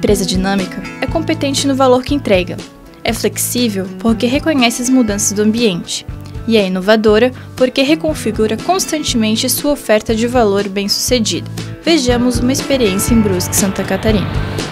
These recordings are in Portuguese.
empresa dinâmica é competente no valor que entrega, é flexível porque reconhece as mudanças do ambiente e é inovadora porque reconfigura constantemente sua oferta de valor bem-sucedida. Vejamos uma experiência em Brusque, Santa Catarina.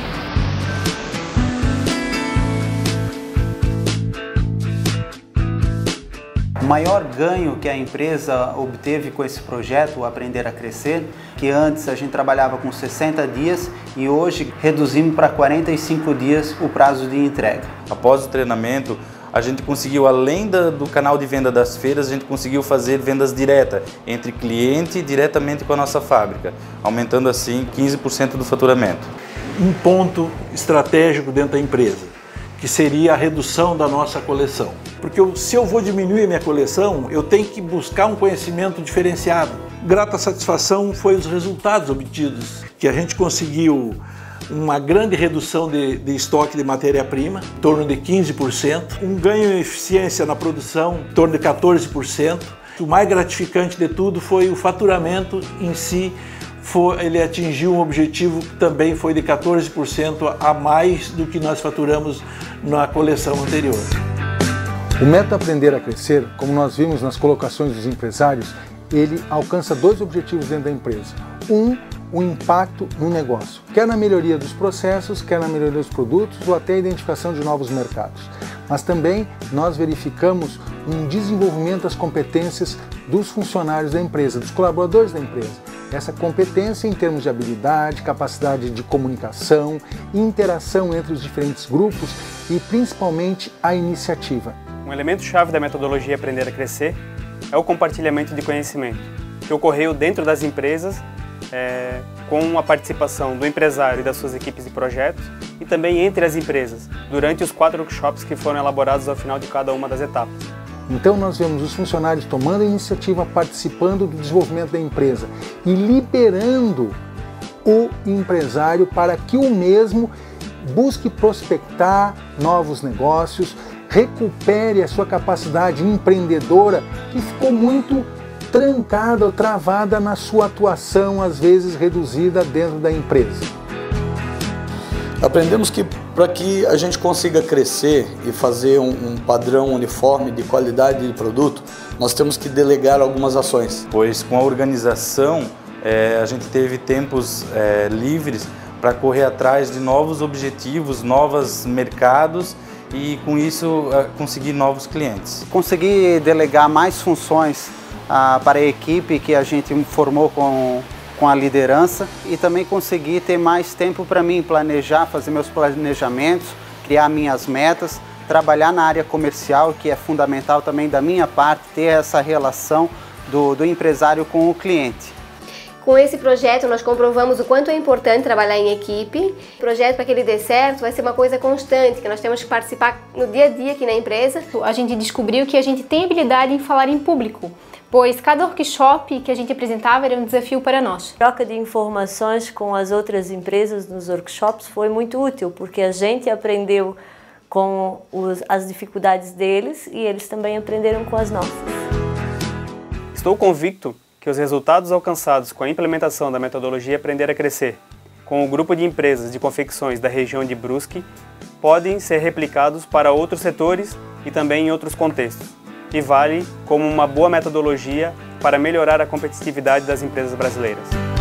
O maior ganho que a empresa obteve com esse projeto, o Aprender a Crescer, que antes a gente trabalhava com 60 dias e hoje reduzimos para 45 dias o prazo de entrega. Após o treinamento, a gente conseguiu, além do canal de venda das feiras, a gente conseguiu fazer vendas diretas entre cliente e diretamente com a nossa fábrica, aumentando assim 15% do faturamento. Um ponto estratégico dentro da empresa, que seria a redução da nossa coleção. Porque se eu vou diminuir a minha coleção, eu tenho que buscar um conhecimento diferenciado. Grata satisfação foi os resultados obtidos, que a gente conseguiu uma grande redução de estoque de matéria-prima, em torno de 15%, um ganho em eficiência na produção, em torno de 14%. O mais gratificante de tudo foi o faturamento em si. Ele atingiu um objetivo que também foi de 14% a mais do que nós faturamos na coleção anterior. O método Aprender a Crescer, como nós vimos nas colocações dos empresários, ele alcança dois objetivos dentro da empresa. O impacto no negócio, quer na melhoria dos processos, quer na melhoria dos produtos ou até a identificação de novos mercados. Mas também nós verificamos um desenvolvimento das competências dos funcionários da empresa, dos colaboradores da empresa. Essa competência em termos de habilidade, capacidade de comunicação, interação entre os diferentes grupos e principalmente a iniciativa. Um elemento-chave da metodologia Aprender a Crescer é o compartilhamento de conhecimento, que ocorreu dentro das empresas com a participação do empresário e das suas equipes de projetos e também entre as empresas, durante os 4 workshops que foram elaborados ao final de cada uma das etapas. Então nós vemos os funcionários tomando a iniciativa, participando do desenvolvimento da empresa e liberando o empresário para que o mesmo busque prospectar novos negócios, recupere a sua capacidade empreendedora que ficou muito trancada ou travada na sua atuação, às vezes reduzida dentro da empresa. Aprendemos que para que a gente consiga crescer e fazer um padrão uniforme de qualidade de produto, nós temos que delegar algumas ações. Pois com a organização a gente teve tempos livres para correr atrás de novos objetivos, novos mercados e com isso conseguir novos clientes. Conseguir delegar mais funções para a equipe que a gente formou com a liderança e também conseguir ter mais tempo para mim planejar, fazer meus planejamentos, criar minhas metas, trabalhar na área comercial, que é fundamental também da minha parte, ter essa relação do empresário com o cliente. Com esse projeto nós comprovamos o quanto é importante trabalhar em equipe. O projeto, para que ele dê certo, vai ser uma coisa constante, que nós temos que participar no dia a dia aqui na empresa. A gente descobriu que a gente tem habilidade em falar em público, pois cada workshop que a gente apresentava era um desafio para nós. A troca de informações com as outras empresas nos workshops foi muito útil, porque a gente aprendeu com as dificuldades deles e eles também aprenderam com as nossas. Estou convicto que os resultados alcançados com a implementação da metodologia Aprender a Crescer, com o grupo de empresas de confecções da região de Brusque, podem ser replicados para outros setores e também em outros contextos, e vale como uma boa metodologia para melhorar a competitividade das empresas brasileiras.